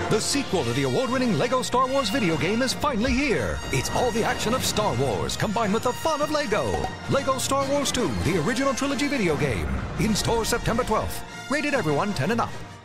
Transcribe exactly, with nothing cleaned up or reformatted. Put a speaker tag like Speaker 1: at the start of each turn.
Speaker 1: The sequel to the award-winning LEGO Star Wars video game is finally here. It's all the action of Star Wars combined with the fun of LEGO. LEGO Star Wars two, the original trilogy video game. In store September twelfth. Rated everyone ten and up.